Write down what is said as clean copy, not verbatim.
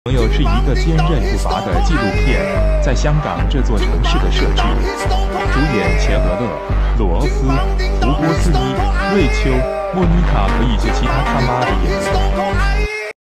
朋友是一个坚韧不拔的纪录片，在香港这座城市的设置。主演钱德勒、鲁欧斯、胡波斯伊、瑞秋、莫妮卡和一些其他他妈的演员。